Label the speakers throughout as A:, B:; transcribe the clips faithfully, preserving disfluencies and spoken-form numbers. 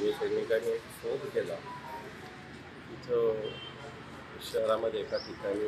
A: शिवसैनिकांनी एक शोध केला. इथं शहरामध्ये एका ठिकाणी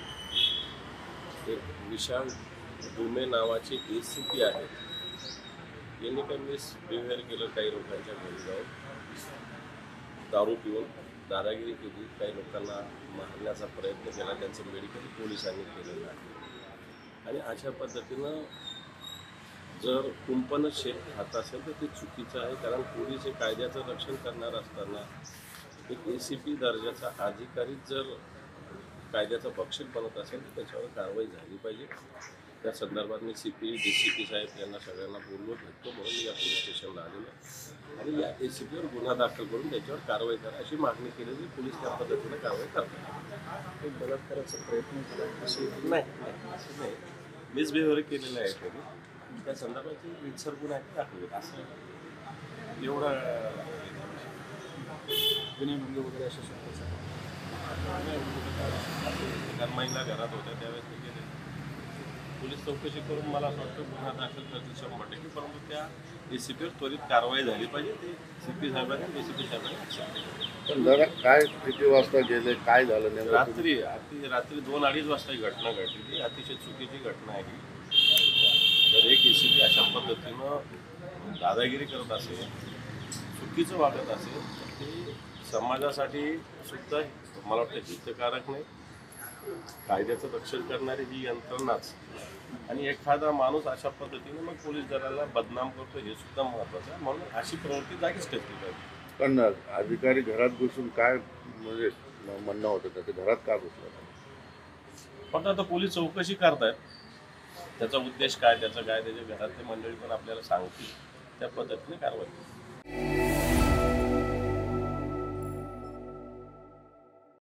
A: एक विशाल दुमे नावाचे ए सी पी आहेत. यांनी काही मिसबिहेवियर केलं काही लोकांच्या घरी जाऊन, दारू पिऊन दादागिरी केली, काही लोकांना मारण्याचा प्रयत्न केला, त्यांचं मेडिकल पोलिसांनी केलेलं आहे. आणि अशा पद्धतीनं जर कुंपण शेत खात असेल तर ते चुकीचं आहे. कारण पोलीस हे कायद्याचं रक्षण करणार असताना एक ए सी पी दर्जाचा अधिकारी जर कायद्याचा भक्षक बनत असेल तर त्याच्यावर कारवाई झाली पाहिजे. त्या संदर्भात मी C P D C P साहेब यांना सगळ्यांना बोलवत भेटतो म्हणून मी या पोलीस स्टेशनला आलेलो आहे आणि या ए सी पीवर गुन्हा दाखल करून त्याच्यावर कारवाई करा अशी मागणी केलेली. पोलीस त्या पद्धतीने कारवाई करतात.
B: एक बलात्काराचा प्रयत्न केला असे
A: नाही नाही असं नाही, मिसबिहेवियर केलेलं आहे त्यांनी. त्या संदर्भात वित्सर गुन्हा दाखल असं एवढा
B: विनयभंग वगैरे अशा शब्दाचा
A: कारण महिला घरात होत्या त्यावेळेस ते गेले. पोलीस चौकशी करून मला असं वाटतं गुन्हा दाखल करतील शंभर टक्के, परंतु त्या ए सी पीवर त्वरित कारवाई झाली पाहिजे. ते सी पी साहेबांनी ए सी पी साहेबांनी
C: पण जरा काय किती वाजता गेले, काय झालं नेमकं?
A: रात्री अति रात्री दोन अडीच वाजता ही घटना घडली. अतिशय चुकीची घटना आहे. जर एक ए सी पी अशा पद्धतीनं दादागिरी करत असेल, चुकीचं वागत असेल तर ते समाजासाठी सुद्धा मला वाटतं हितकारक नाही. कायद्याचं रक्षण करणारी ही यंत्रणाच आणि एखादा माणूस अशा पद्धतीने मग पोलीस दलाला बदनाम करतो हे सुद्धा महत्त्वाचं आहे. म्हणून अशी प्रवृत्ती जागीच ठेवली पाहिजे.
C: पण अधिकारी घरात घुसून काय म्हणजे म्हणणं होतं त्याचं, घरात का घुसलं?
A: फक्त आता पोलीस चौकशी करतायत, त्याचा उद्देश काय, त्याचं काय, त्याच्या घरातली मंडळी पण आपल्याला सांगतील, त्या पद्धतीने कारवाई.